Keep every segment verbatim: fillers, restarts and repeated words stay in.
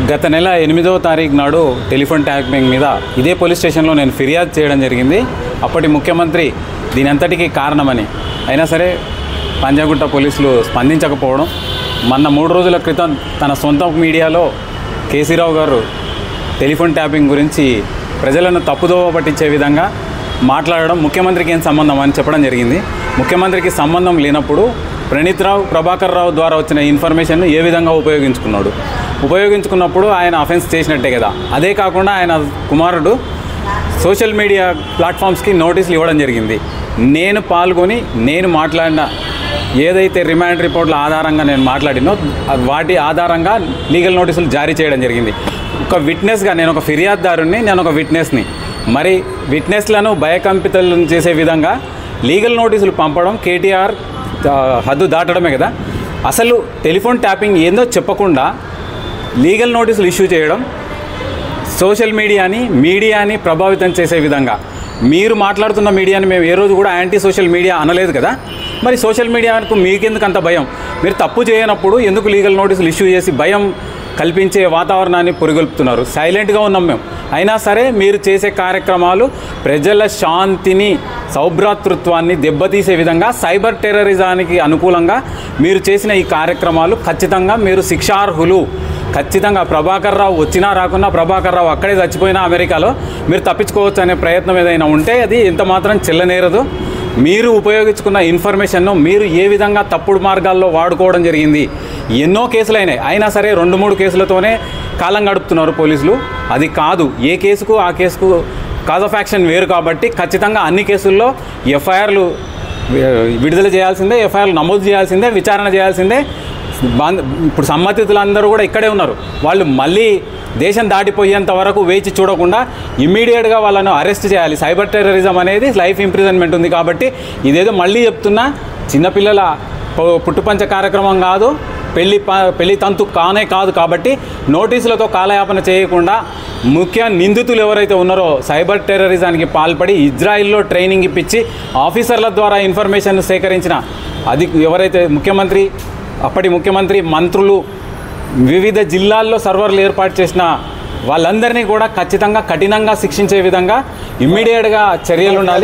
గత నెల ఎనిమిదవ తారీఖు నాడు టెలిఫోన్ ట్యాపింగ్ మీద ఇదే పోలీస్ స్టేషన్లో నేను ఫిర్యాదు చేయడం జరిగింది. అప్పటి ముఖ్యమంత్రి దీని అంతటికీ కారణమని, అయినా సరే పంజాగుట్ట పోలీసులు స్పందించకపోవడం, మొన్న మూడు రోజుల క్రితం తన సొంత మీడియాలో కేసీరావు గారు టెలిఫోన్ ట్యాపింగ్ గురించి ప్రజలను తప్పుదోవ పట్టించే విధంగా మాట్లాడడం ముఖ్యమంత్రికి ఏం సంబంధం అని చెప్పడం జరిగింది. ముఖ్యమంత్రికి సంబంధం లేనప్పుడు ప్రణీత్ రావు, ప్రభాకర్ రావు ద్వారా వచ్చిన ఇన్ఫర్మేషన్ను ఏ విధంగా ఉపయోగించుకున్నాడు, ఉపయోగించుకున్నప్పుడు ఆయన అఫెన్స్ చేసినట్టే కదా. అదే కాకుండా ఆయన కుమారుడు సోషల్ మీడియా ప్లాట్ఫామ్స్కి నోటీసులు ఇవ్వడం జరిగింది. నేను పాల్గొని నేను మాట్లాడిన ఏదైతే రిమాండ్ రిపోర్ట్ల ఆధారంగా నేను మాట్లాడినో వాటి ఆధారంగా లీగల్ నోటీసులు జారీ చేయడం జరిగింది. ఒక విట్నెస్గా నేను ఒక ఫిర్యాదుదారుని, నేను ఒక విట్నెస్ని, మరి విట్నెస్లను భయకంపితులను చేసే విధంగా లీగల్ నోటీసులు పంపడం కేటీఆర్ హద్దు దాటడమే కదా. అసలు టెలిఫోన్ ట్యాపింగ్ ఏందో చెప్పకుండా లీగల్ నోటీసులు ఇష్యూ చేయడం సోషల్ మీడియాని మీడియాని ప్రభావితం చేసే విధంగా. మీరు మాట్లాడుతున్న మీడియాని మేము ఏ రోజు కూడా యాంటీ సోషల్ మీడియా అనలేదు కదా. మరి సోషల్ మీడియాకు మీకెందుకు అంత భయం? మీరు తప్పు చేయనప్పుడు ఎందుకు లీగల్ నోటీసులు ఇష్యూ చేసి భయం కల్పించే వాతావరణాన్ని పురిగొల్పుతున్నారు? సైలెంట్గా ఉన్నాం మేము. అయినా సరే మీరు చేసే కార్యక్రమాలు ప్రజల శాంతిని, సౌభ్రాతృత్వాన్ని దెబ్బతీసే విధంగా, సైబర్ టెర్రరిజానికి అనుకూలంగా మీరు చేసిన ఈ కార్యక్రమాలు ఖచ్చితంగా మీరు శిక్షార్హులు. ఖచ్చితంగా ప్రభాకర్ రావు వచ్చినా రాకున్నా, ప్రభాకర్ రావు అక్కడే చచ్చిపోయినా అమెరికాలో, మీరు తప్పించుకోవచ్చు అనే ప్రయత్నం ఏదైనా ఉంటే అది ఎంత మాత్రం చెల్లనేరదు. మీరు ఉపయోగించుకున్న ఇన్ఫర్మేషన్ను మీరు ఏ విధంగా తప్పుడు మార్గాల్లో వాడుకోవడం జరిగింది. ఎన్నో కేసులు అయినాయి, అయినా సరే రెండు మూడు కేసులతోనే కాలం గడుపుతున్నారు పోలీసులు. అది కాదు, ఏ కేసుకు ఆ కేసుకు కాజ్ ఆఫ్ యాక్షన్ వేరు కాబట్టి ఖచ్చితంగా అన్ని కేసుల్లో ఎఫ్ఐఆర్లు విడుదల చేయాల్సిందే, ఎఫ్ఐఆర్లు నమోదు చేయాల్సిందే, విచారణ చేయాల్సిందే. ఇప్పుడు సంబంధితులందరూ కూడా ఇక్కడే ఉన్నారు. వాళ్ళు మళ్ళీ దేశం దాటిపోయేంత వరకు వేచి చూడకుండా ఇమ్మీడియట్గా వాళ్ళను అరెస్ట్ చేయాలి. సైబర్ టెర్రరిజం అనేది లైఫ్ ఇంప్రిజన్మెంట్ ఉంది కాబట్టి ఇదేదో మళ్ళీ చెప్తున్నా చిన్నపిల్లల పుట్టుపంచ కార్యక్రమం కాదు, పెళ్లి పెళ్లి తంతు కానే కాదు. కాబట్టి నోటీసులతో కాలయాపన చేయకుండా ముఖ్య నిందితులు ఎవరైతే ఉన్నారో సైబర్ టెర్రరిజానికి పాల్పడి ఇజ్రాయిల్లో ట్రైనింగ్ ఇప్పించి ఆఫీసర్ల ద్వారా ఇన్ఫర్మేషన్ సేకరించిన అది ఎవరైతే ముఖ్యమంత్రి, అప్పటి ముఖ్యమంత్రి, మంత్రులు, వివిధ జిల్లాల్లో సర్వర్లు ఏర్పాటు చేసిన వాళ్ళందరినీ కూడా ఖచ్చితంగా కఠినంగా శిక్షించే విధంగా ఇమ్మీడియట్గా చర్యలు ఉండాలి.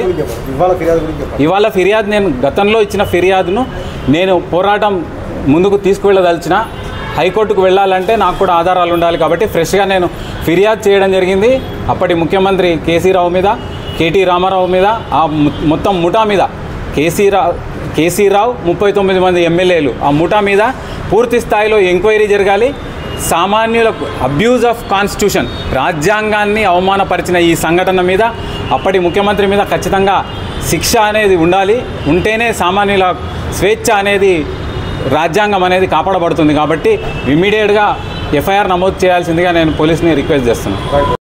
ఇవాళ ఫిర్యాదు నేను గతంలో ఇచ్చిన ఫిర్యాదును నేను పోరాటం ముందుకు తీసుకువెళ్ళదలిచిన హైకోర్టుకు వెళ్ళాలంటే నాకు కూడా ఆధారాలు ఉండాలి కాబట్టి ఫ్రెష్గా నేను ఫిర్యాదు చేయడం జరిగింది. అప్పటి ముఖ్యమంత్రి కేసీరావు మీద, కేటీ రామారావు మీద, ఆ మొత్తం ముఠా మీద, కేసీరావు కేసీరావు ముప్పై తొమ్మిది మంది ఎమ్మెల్యేలు, ఆ ముఠా మీద పూర్తి స్థాయిలో ఎంక్వైరీ జరగాలి. సామాన్యులకు అబ్యూజ్ ఆఫ్ కాన్స్టిట్యూషన్, రాజ్యాంగాన్ని అవమానపరిచిన ఈ సంఘటన మీద అప్పటి ముఖ్యమంత్రి మీద ఖచ్చితంగా శిక్ష అనేది ఉండాలి. ఉంటేనే సామాన్యుల స్వేచ్ఛ అనేది, రాజ్యాంగం అనేది కాపాడబడుతుంది. కాబట్టి ఇమ్మీడియట్గా ఎఫ్ఐఆర్ నమోదు చేయాల్సిందిగా నేను పోలీసుని రిక్వెస్ట్ చేస్తున్నాను.